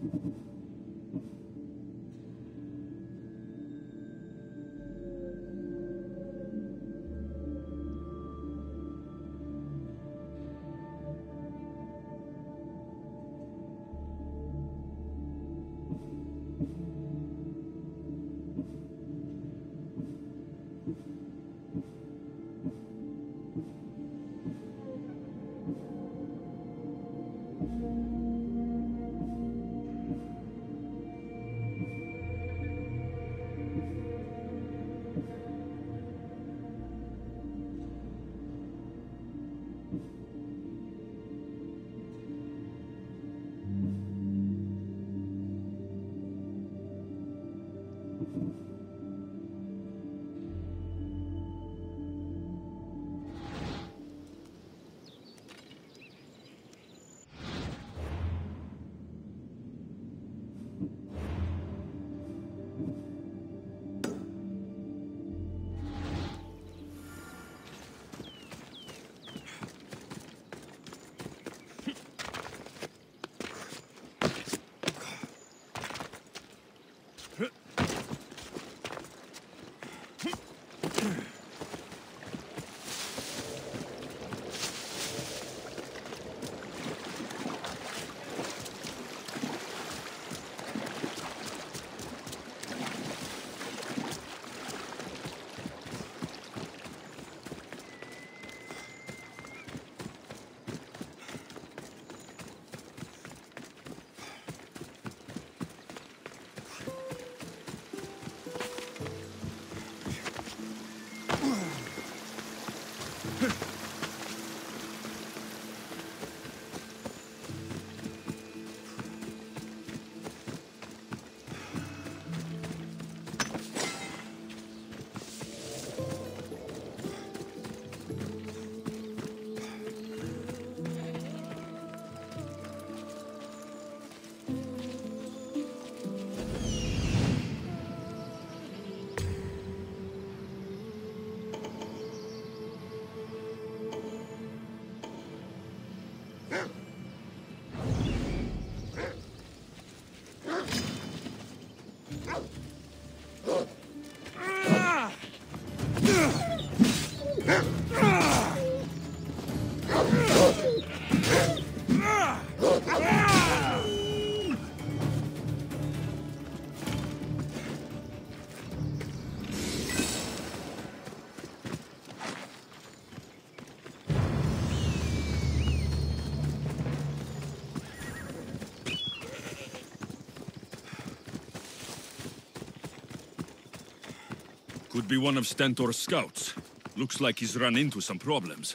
Could be one of Stentor's scouts. Looks like he's run into some problems.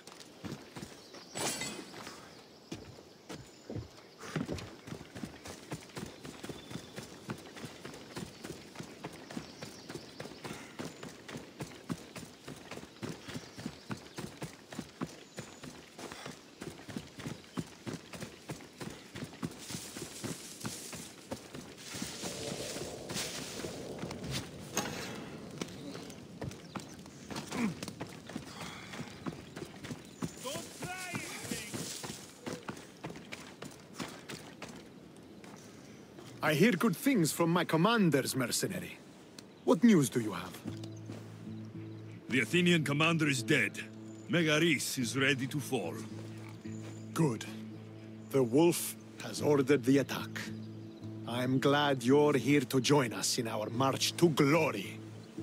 I hear good things from my commanders, mercenary. What news do you have? The Athenian commander is dead. Megaris is ready to fall. Good. The wolf has ordered the attack. I'm glad you're here to join us in our march to glory.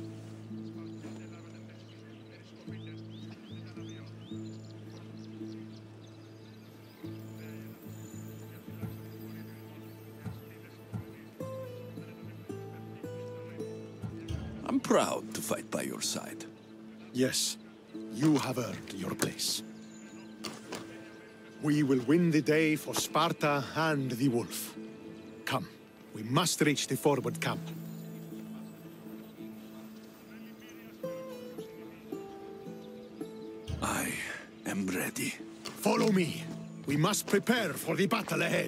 I'm proud to fight by your side. Yes, you have earned your place. We will win the day for Sparta and the wolf. Come, we must reach the forward camp. I am ready. Follow me. We must prepare for the battle ahead.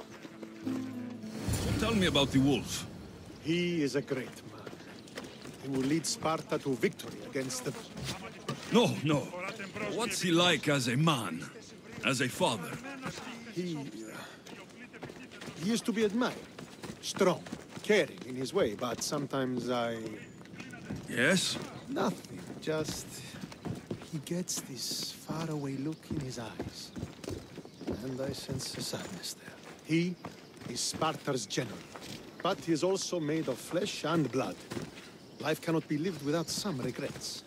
Tell me about the wolf. He is a great man. He will lead Sparta to victory against the... No. What's he like as a man? As a father? He is to be admired. Strong, caring in his way, but sometimes Yes? Nothing, just... He gets this faraway look in his eyes. And I sense a sadness there. He is Sparta's general, but he is also made of flesh and blood. Life cannot be lived without some regrets.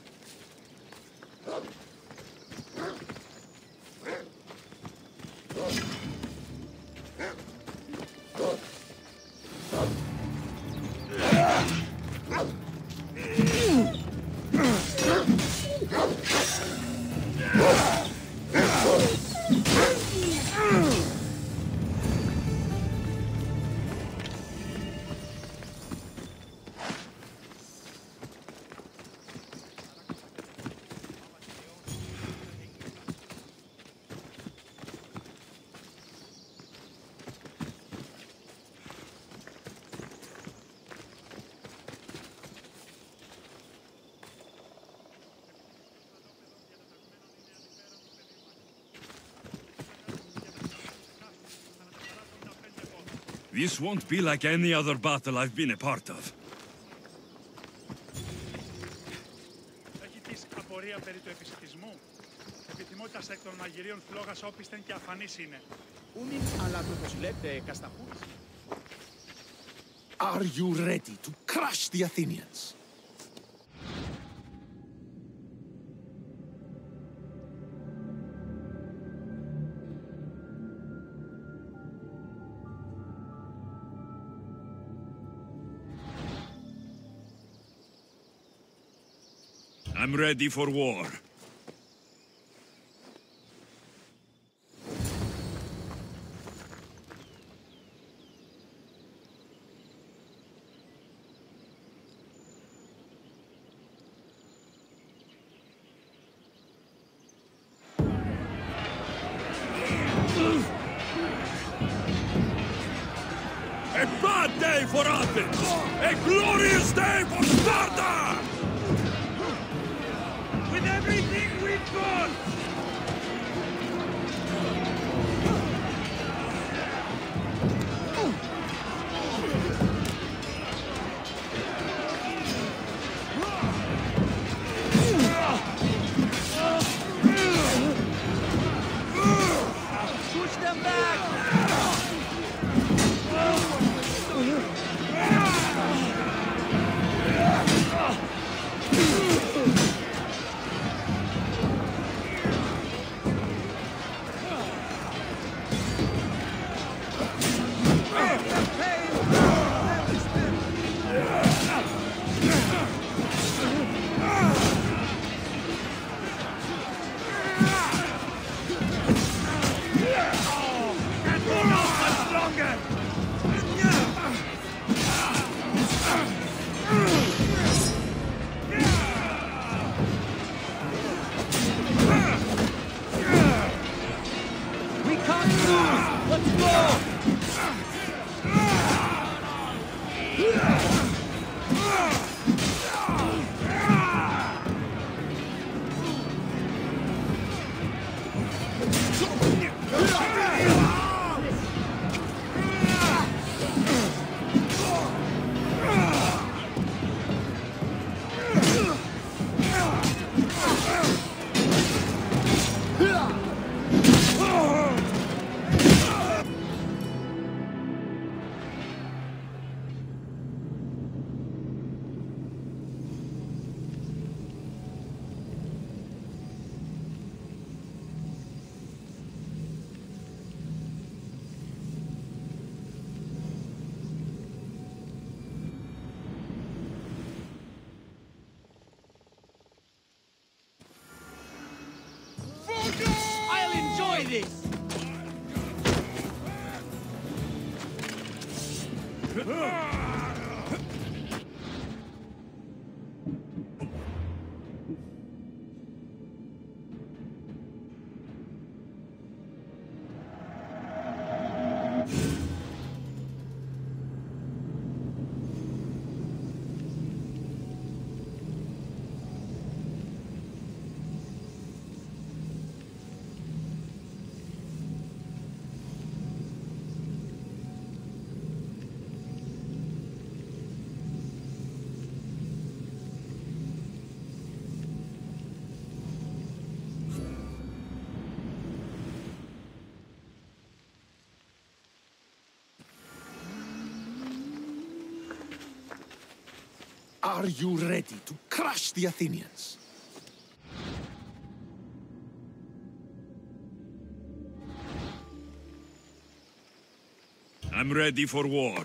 This won't be like any other battle I've been a part of. Έχει τύχει απορία περί του επισιτισμού. Επιθυμότητας εκ των μαγειρίων φλόγας όπισθεν και αφανής είναι. Ούνιν αλλά το προσλέπτε κασταχούς. Are you ready to crush the Athenians? I'm ready for war. A bad day for Athens! A glorious day for Sparta! With everything we've got! Push them back! I'll enjoy this! Are you ready to crush the Athenians? I'm ready for war.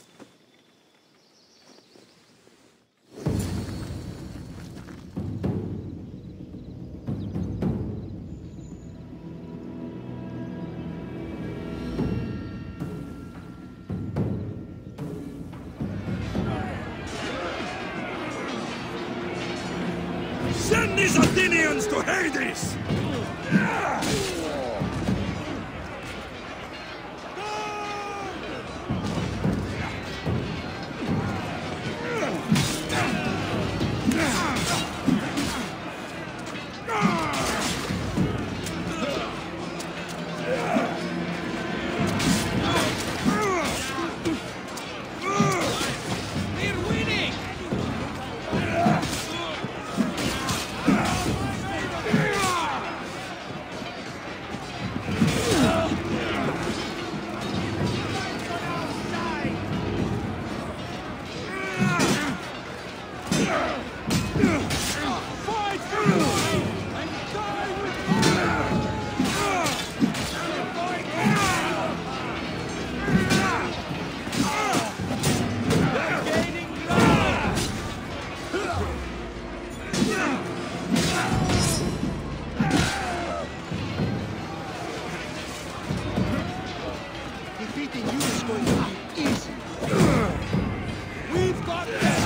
Send these Athenians to Hades! Defeating you is going to be easy. We've got this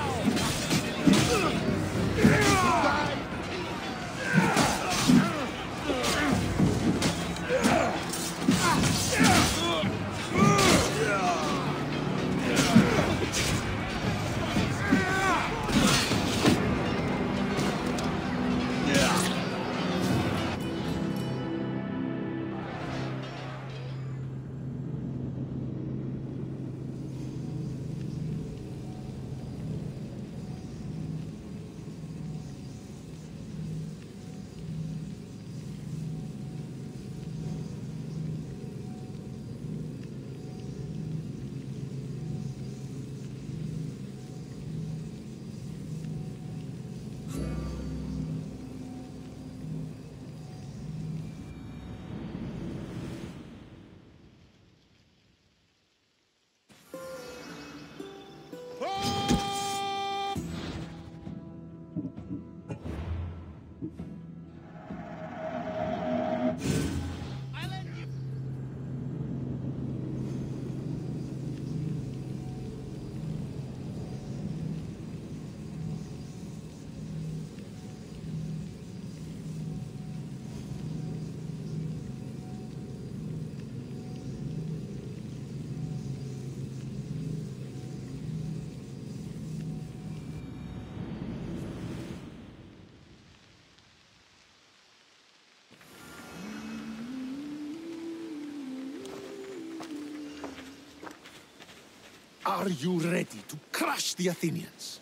Are you ready to crush the Athenians?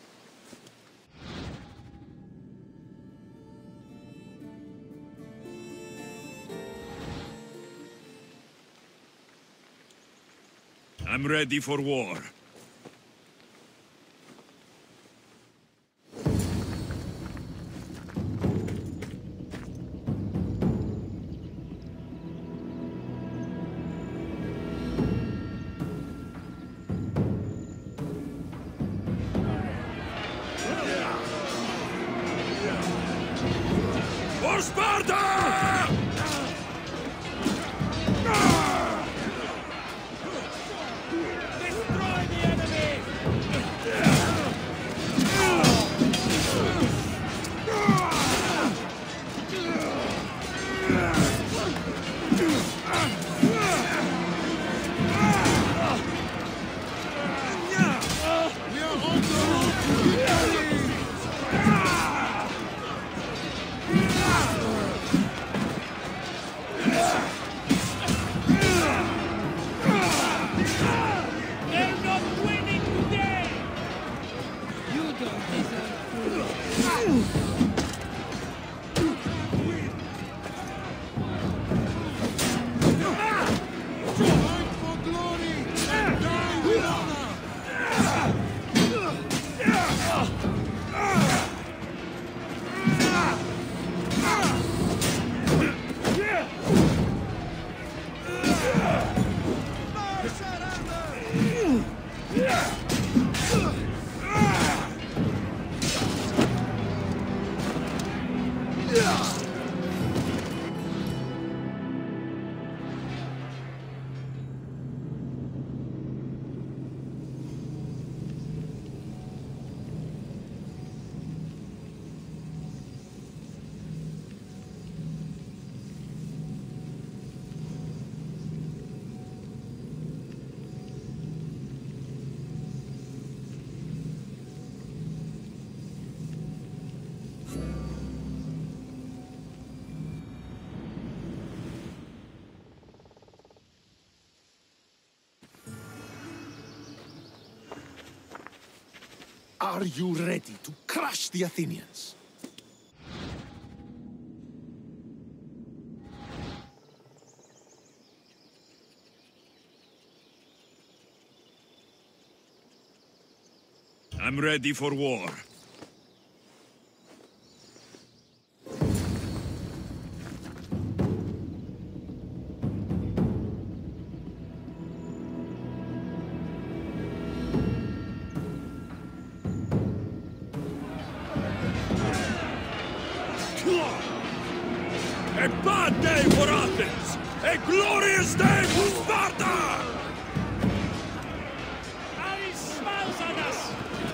I'm ready for war. For Sparta! Destroy the Are you ready to crush the Athenians? I'm ready for war. A bad day for Athens! A glorious day for Sparta! Aris smiles at us!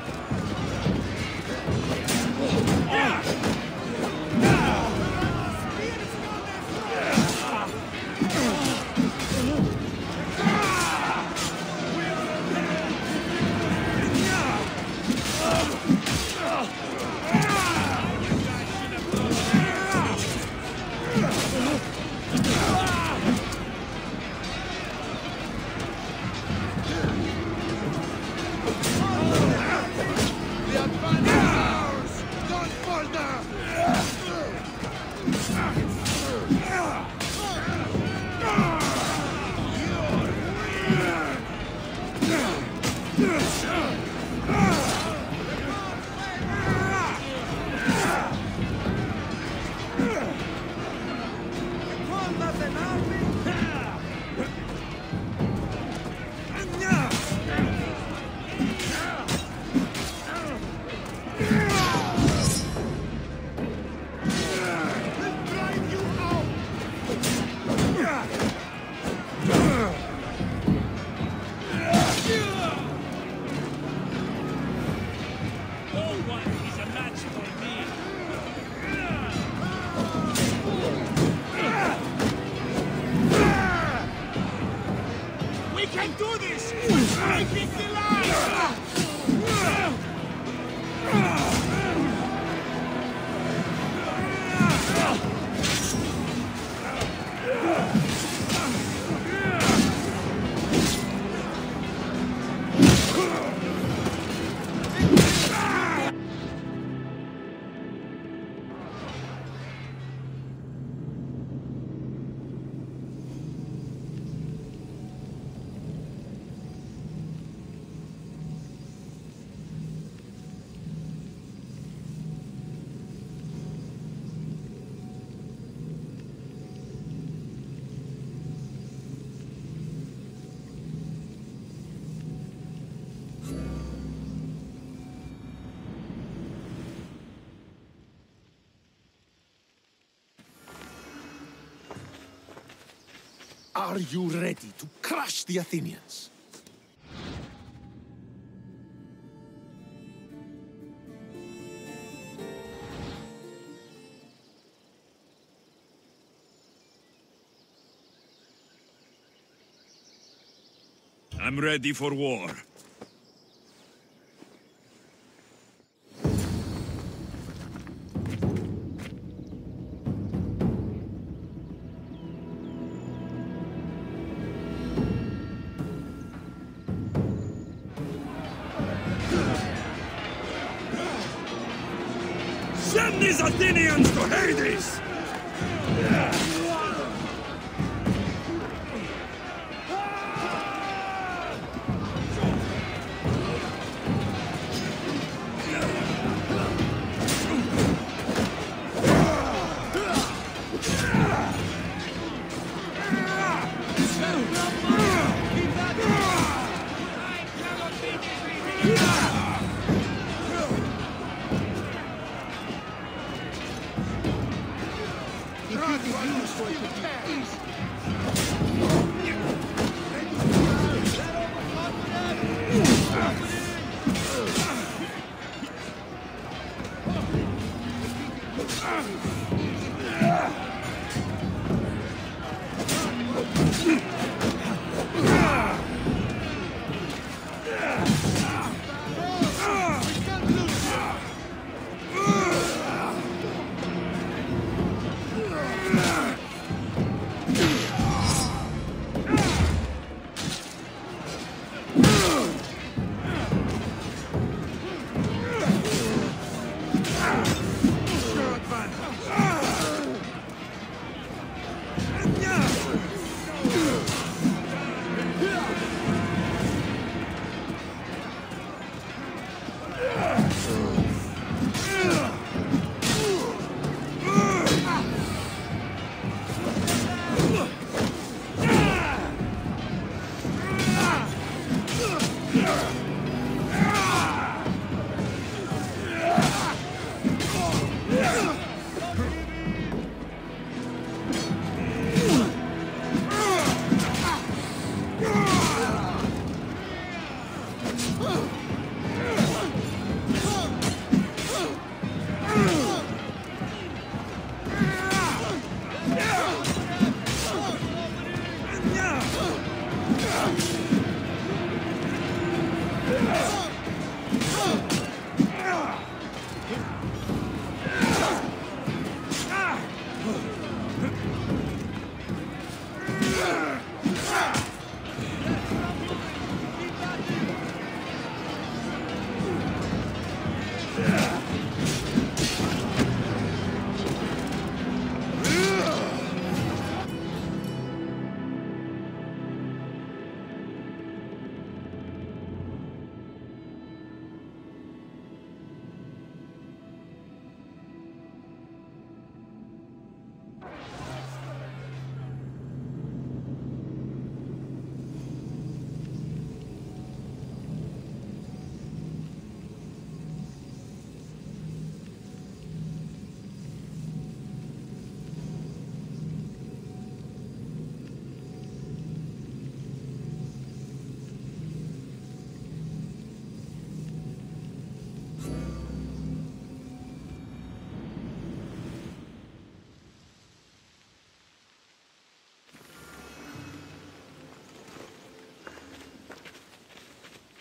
Are you ready to crush the Athenians? I'm ready for war. Send these Athenians to Hades!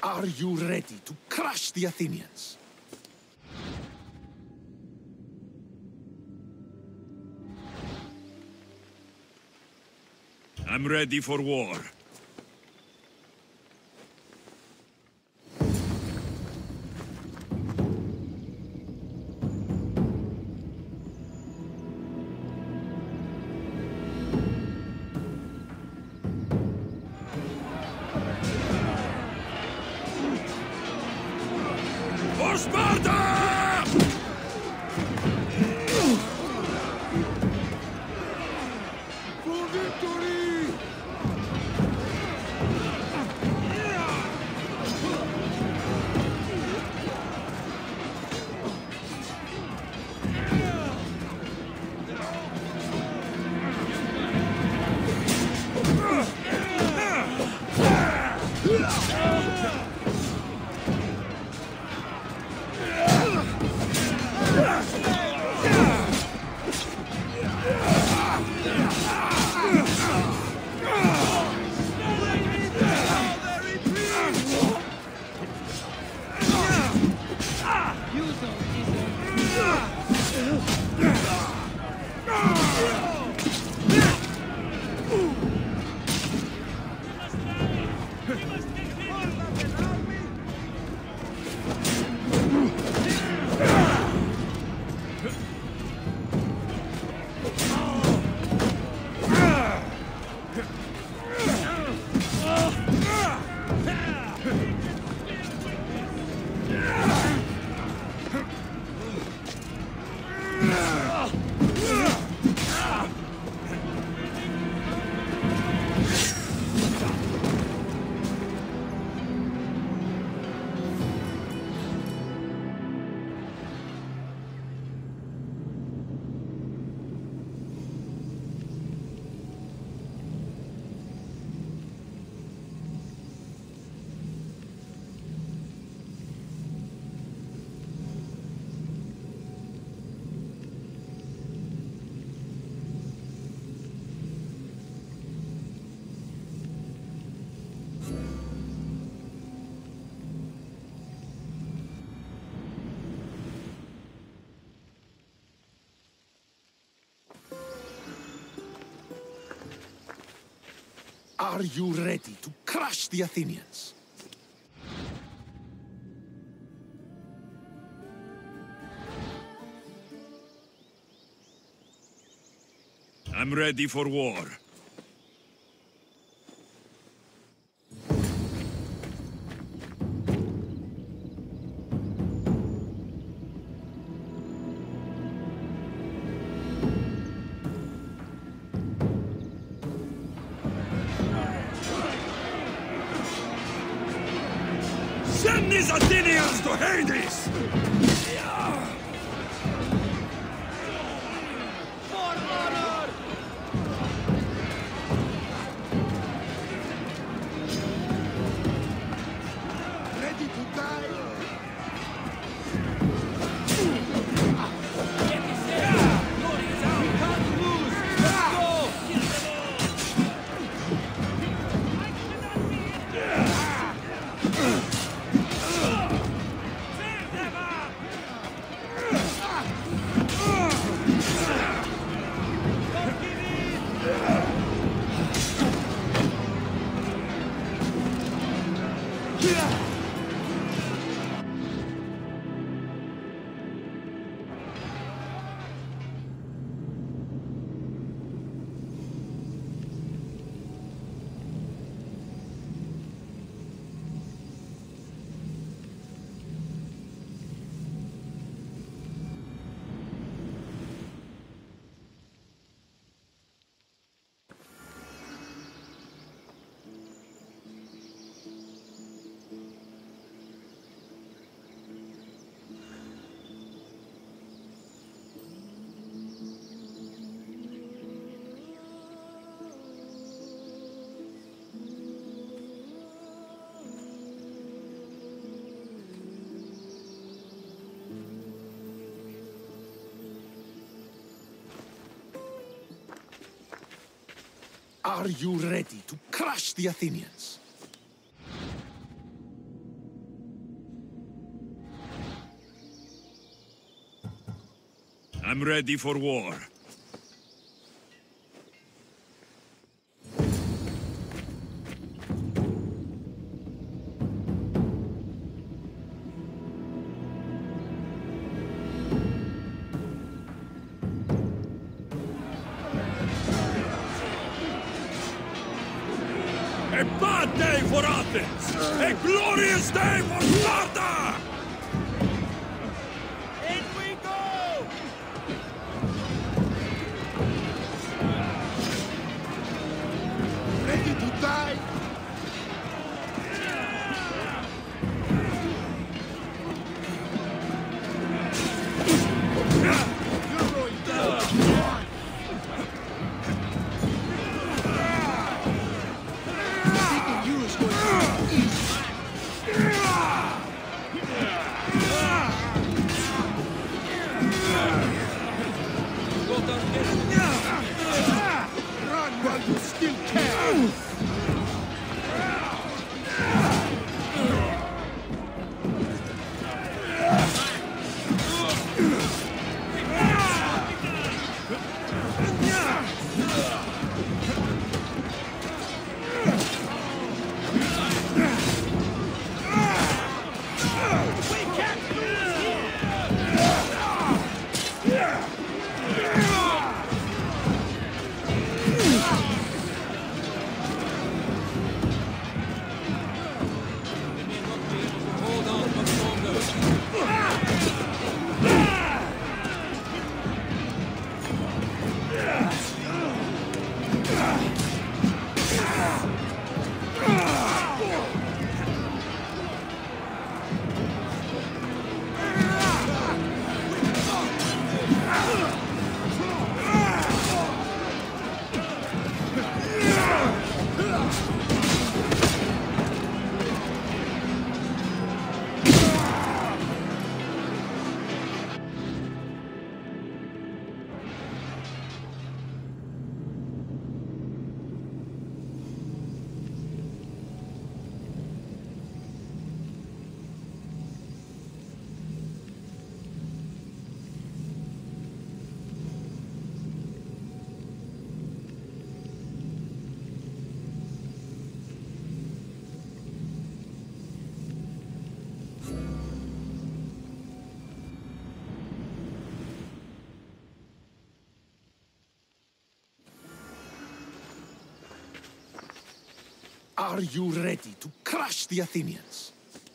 Are you ready to crush the Athenians? I'm ready for war. For Sparta! For victory! Are you ready to crush the Athenians? I'm ready for war. Send these Athenians to Hades! For honor! Ready to die? Get this there! Glory is out! We can't lose! Let's go! Are you ready to crush the Athenians? I'm ready for war. A bad day for Athens! A glorious day for Sparta! In we go! Ready to die? You're going down! Run while you still can! Are you ready to crush the Athenians?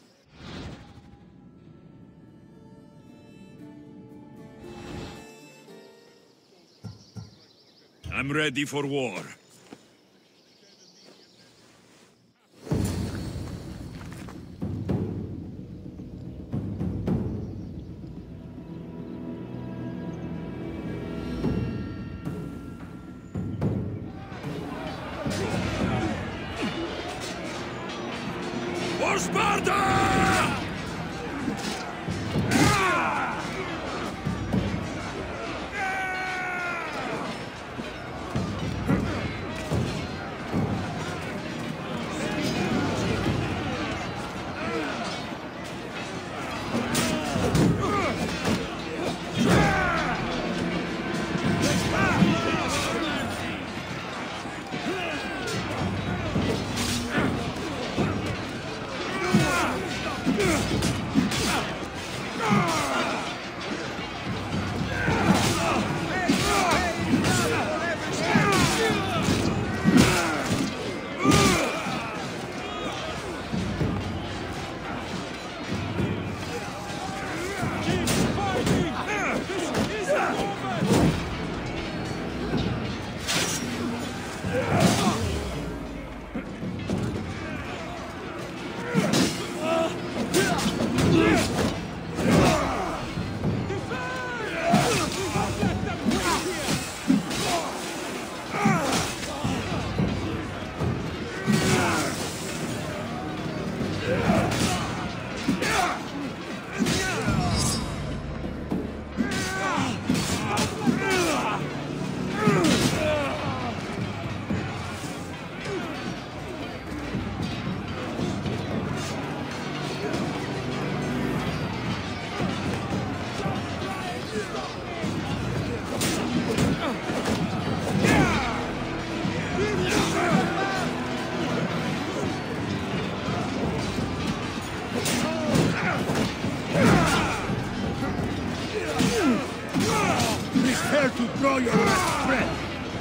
I'm ready for war. For Sparta! Draw your last breath!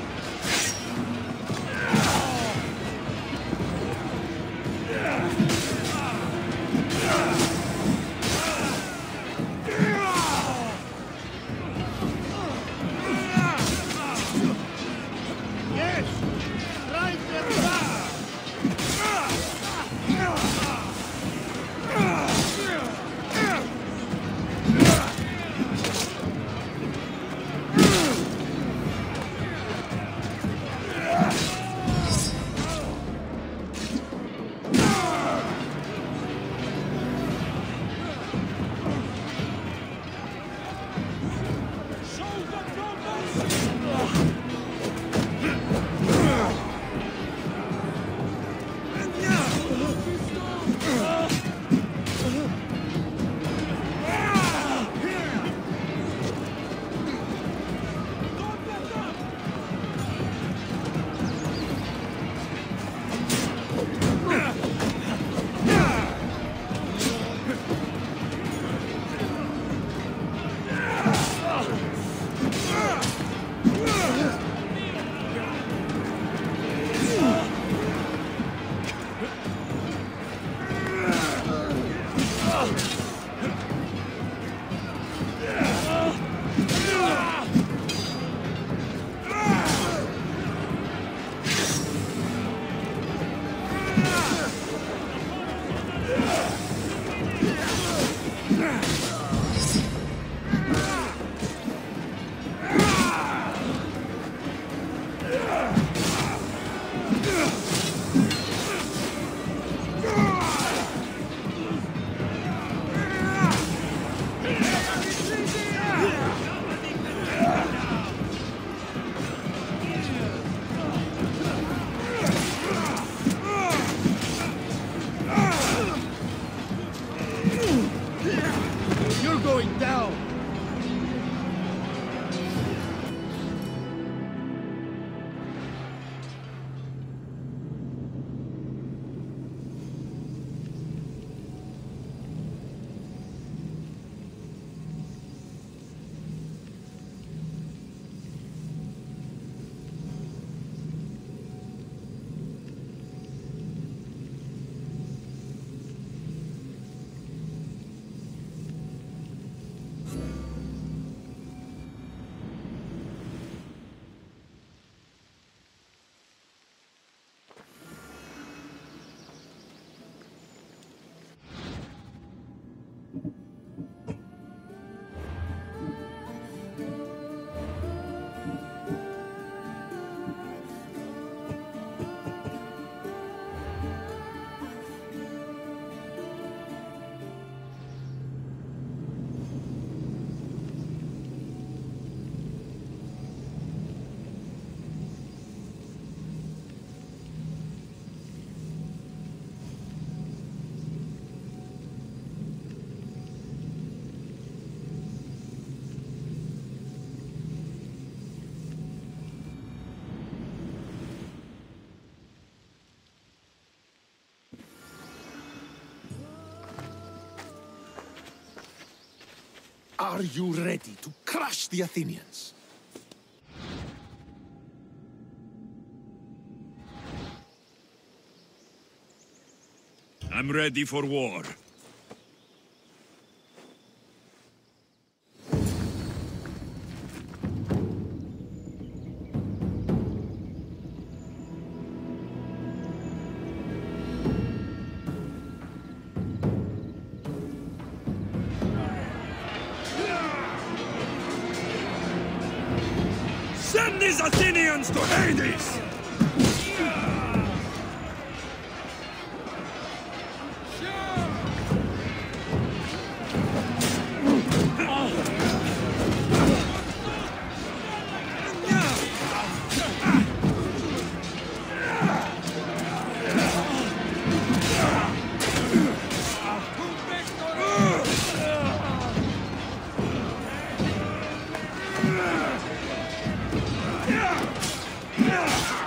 You're going down! Are you ready to crush the Athenians? I'm ready for war. Send these Athenians to Hades! Yeah!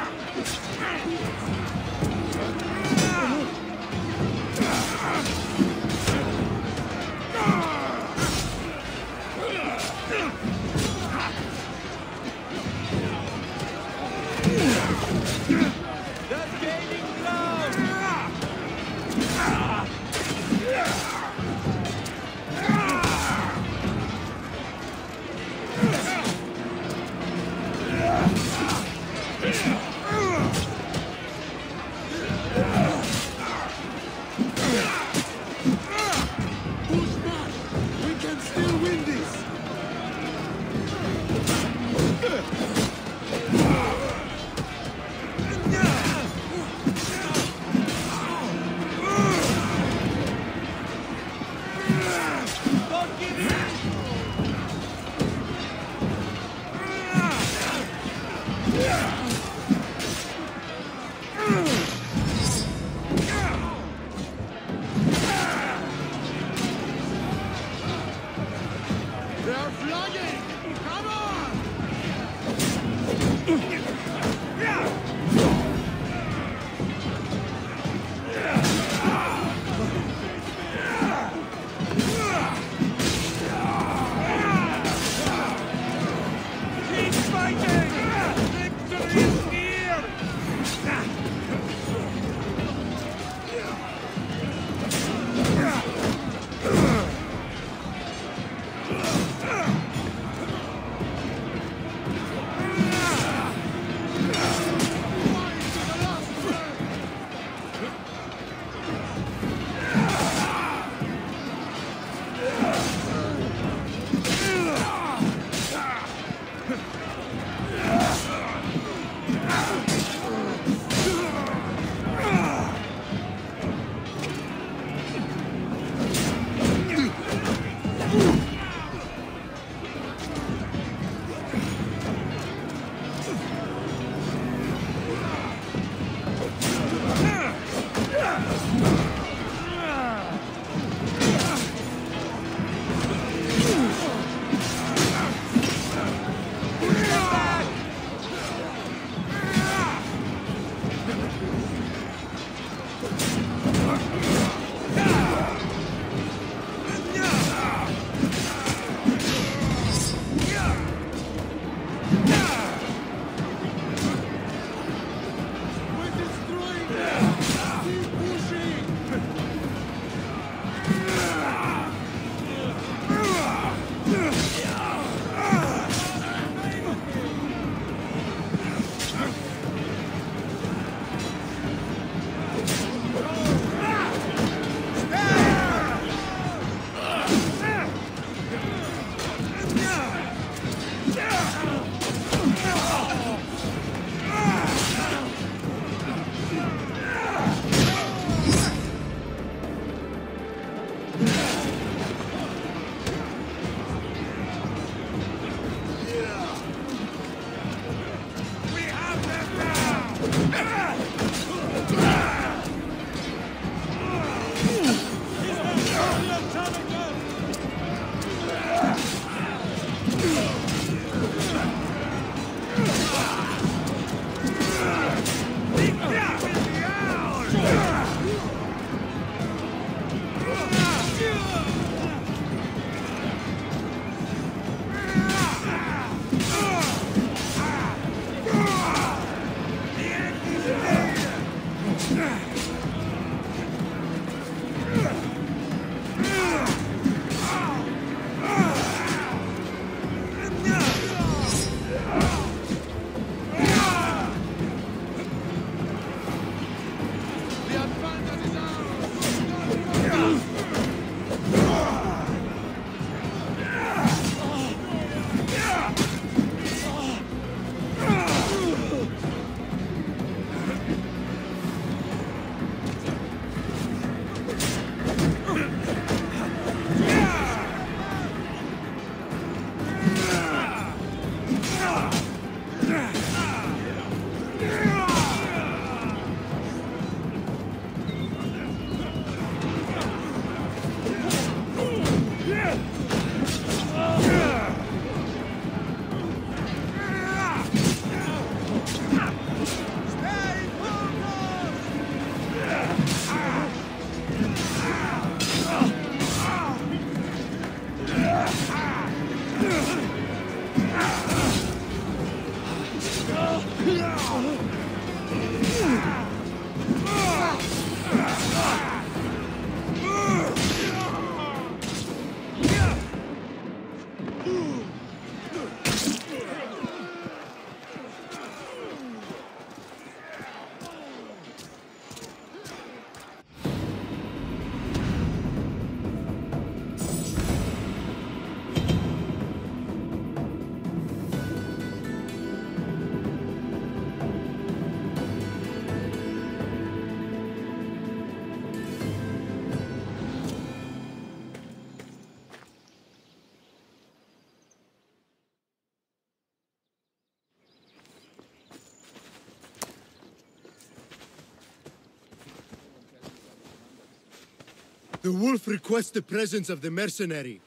The wolf requests the presence of the mercenary.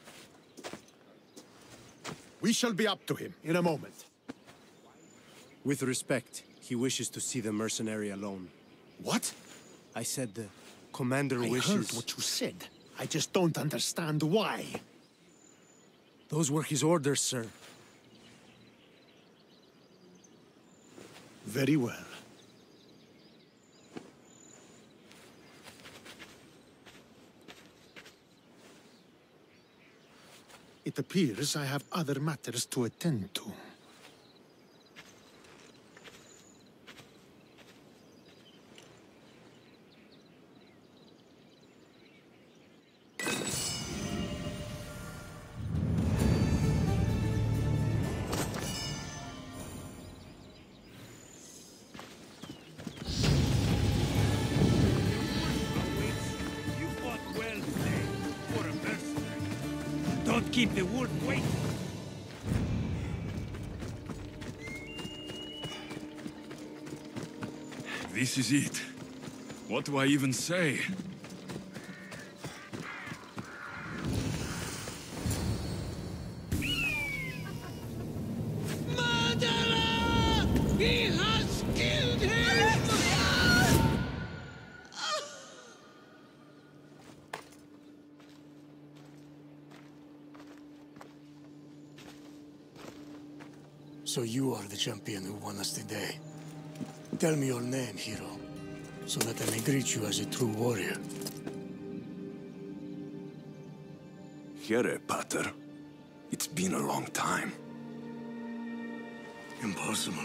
We shall be up to him in a moment. With respect, he wishes to see the mercenary alone. What? I said the commander I wishes... heard what you said. I just don't understand why. Those were his orders, sir. Very well. It appears I have other matters to attend to. Keep the wolf waiting. This is it. What do I even say? Murderer! He has killed him! So you are the champion who won us today. Tell me your name, hero, so that I may greet you as a true warrior. Here, Pater. It's been a long time. Impossible.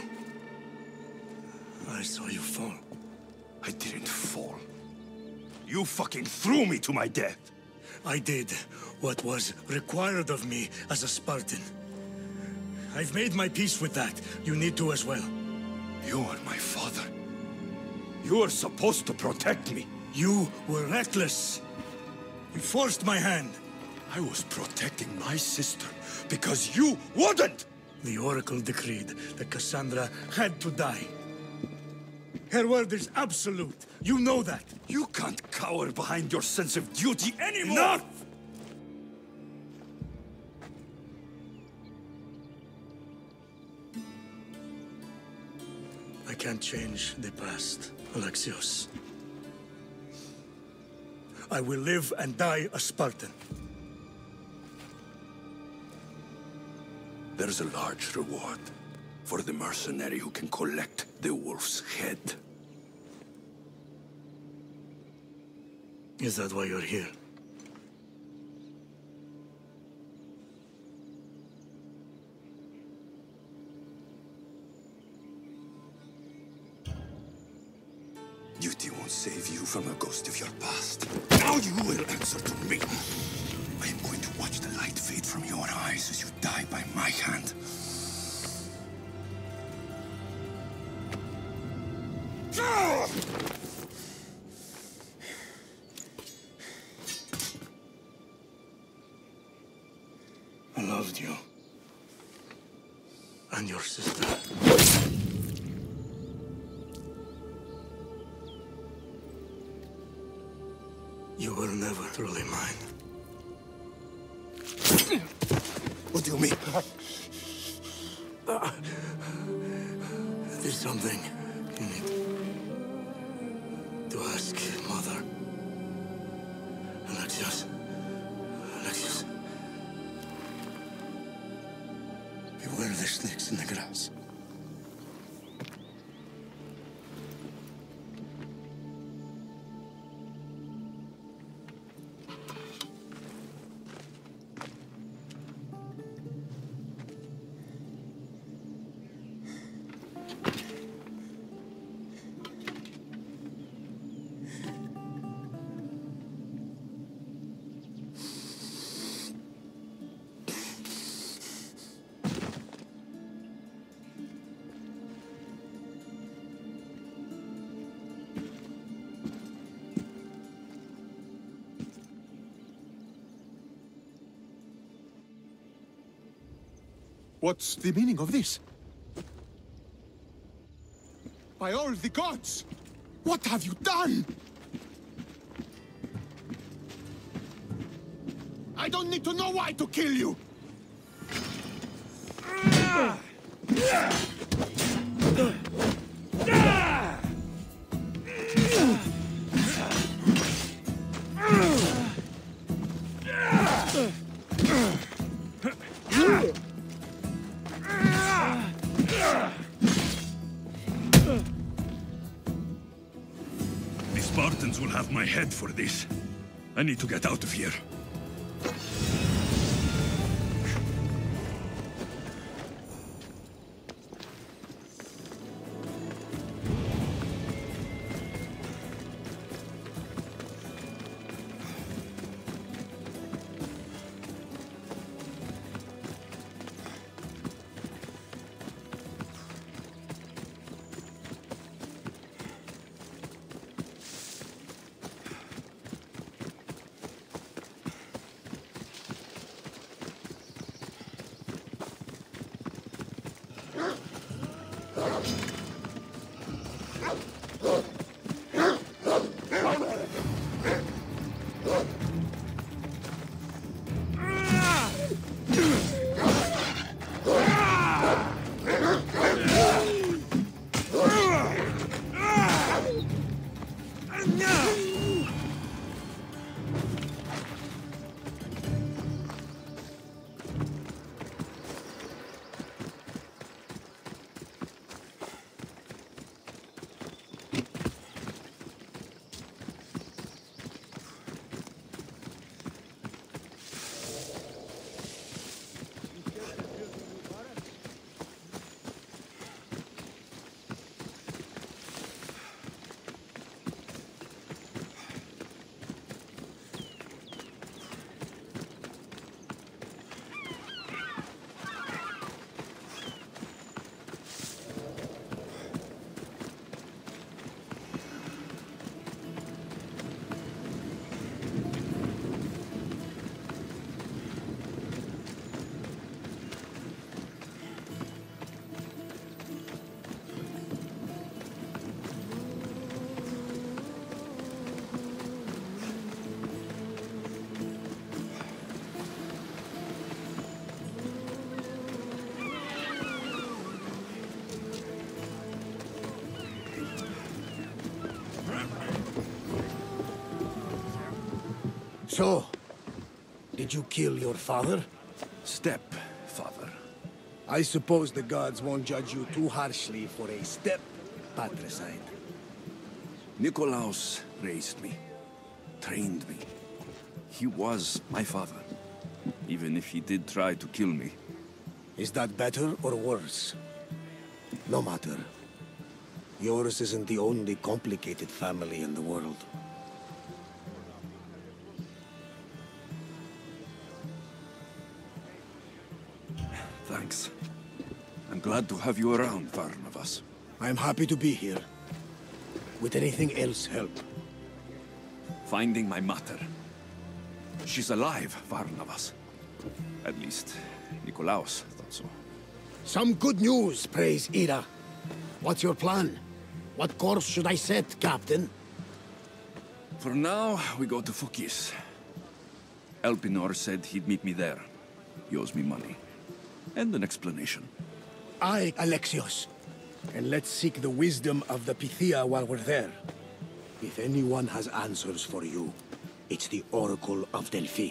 I saw you fall. I didn't fall. You fucking threw me to my death! I did what was required of me as a Spartan. I've made my peace with that. You need to as well. You are my father. You are supposed to protect me. You were reckless. You forced my hand. I was protecting my sister because you wouldn't! The Oracle decreed that Cassandra had to die. Her word is absolute. You know that. You can't cower behind your sense of duty anymore! Enough! I can't change the past, Alexios. I will live and die a Spartan. There's a large reward for the mercenary who can collect the wolf's head. Is that why you're here? Duty won't save you from a ghost of your past. Now you will answer to me. I am going to watch the light fade from your eyes as you die by my hand. I loved you. And your sister. You were never truly mine. What do you mean? There's something you need to ask, Mother. Alexios. Alexios. Beware the snakes in the grass. What's the meaning of this? By all the gods! What have you done? I don't need to know why to kill you! The Spartans will have my head for this. I need to get out of here. So, did you kill your father? Stepfather. I suppose the gods won't judge you too harshly for a step patricide. Nikolaos raised me, trained me. He was my father, even if he did try to kill me. Is that better or worse? No matter. Yours isn't the only complicated family in the world. Thanks. I'm glad to have you around, Varnavas. I'm happy to be here. Would anything else help? Finding my mother. She's alive, Varnavas. At least, Nikolaos thought so. Some good news, praise Ira. What's your plan? What course should I set, Captain? For now, we go to Phokis. Elpinor said he'd meet me there. He owes me money. And an explanation. Aye, Alexios. And let's seek the wisdom of the Pythia while we're there. If anyone has answers for you, it's the Oracle of Delphi.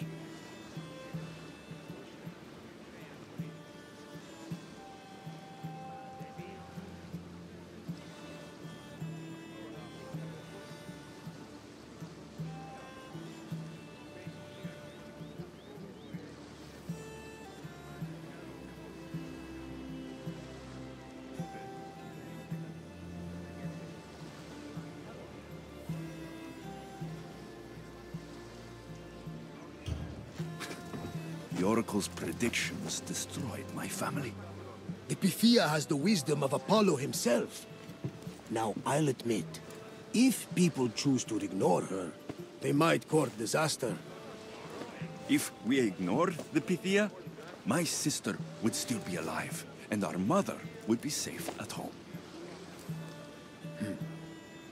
The Oracle's predictions destroyed my family. The Pythia has the wisdom of Apollo himself. Now, I'll admit, if people choose to ignore her, they might court disaster. If we ignored the Pythia, my sister would still be alive, and our mother would be safe at home.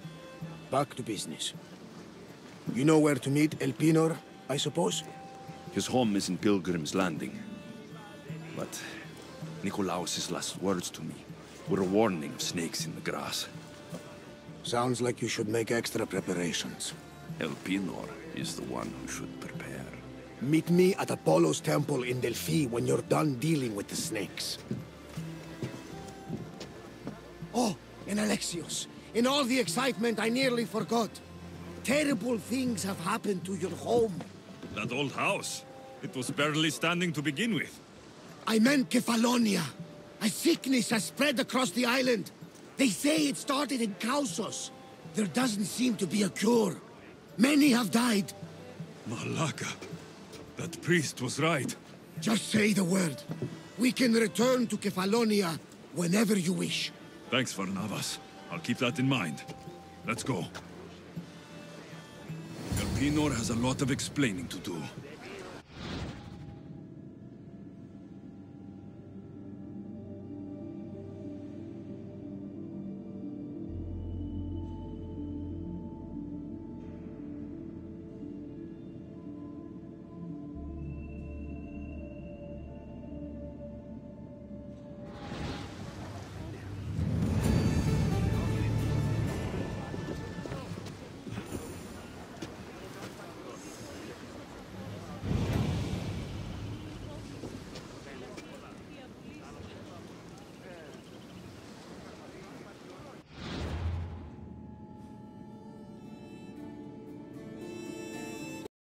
Back to business. You know where to meet Elpinor, I suppose? His home is in Pilgrim's Landing. But Nikolaos's last words to me were a warning of snakes in the grass. Sounds like you should make extra preparations. Elpinor is the one who should prepare. Meet me at Apollo's temple in Delphi when you're done dealing with the snakes. Oh, and Alexios, in all the excitement I nearly forgot. Terrible things have happened to your home. That old house. It was barely standing to begin with. I meant Kefalonia. A sickness has spread across the island. They say it started in Kausos. There doesn't seem to be a cure. Many have died. Malaka. That priest was right. Just say the word. We can return to Kefalonia whenever you wish. Thanks, Varnavas. I'll keep that in mind. Let's go. Elpinor has a lot of explaining to do.